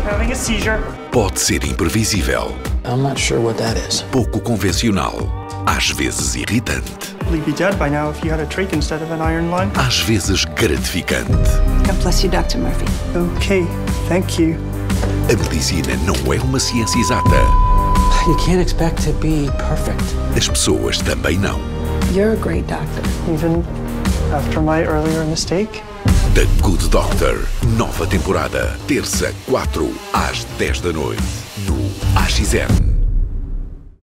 having a seizure. Pode ser imprevisível. I'm not sure what that is. Pouco convencional. Às vezes irritante. You'd be dead by now if you had a trach instead of an iron lung. Às vezes gratificante. God bless you, Dr. Murphy. Okay, thank you. A medicina não é uma ciência exata. You can't expect to be perfect. As pessoas também não. You're a great doctor. Even after my earlier mistake. The Good Doctor. Nova temporada. Terça, 4 às 10 da noite. No AXN.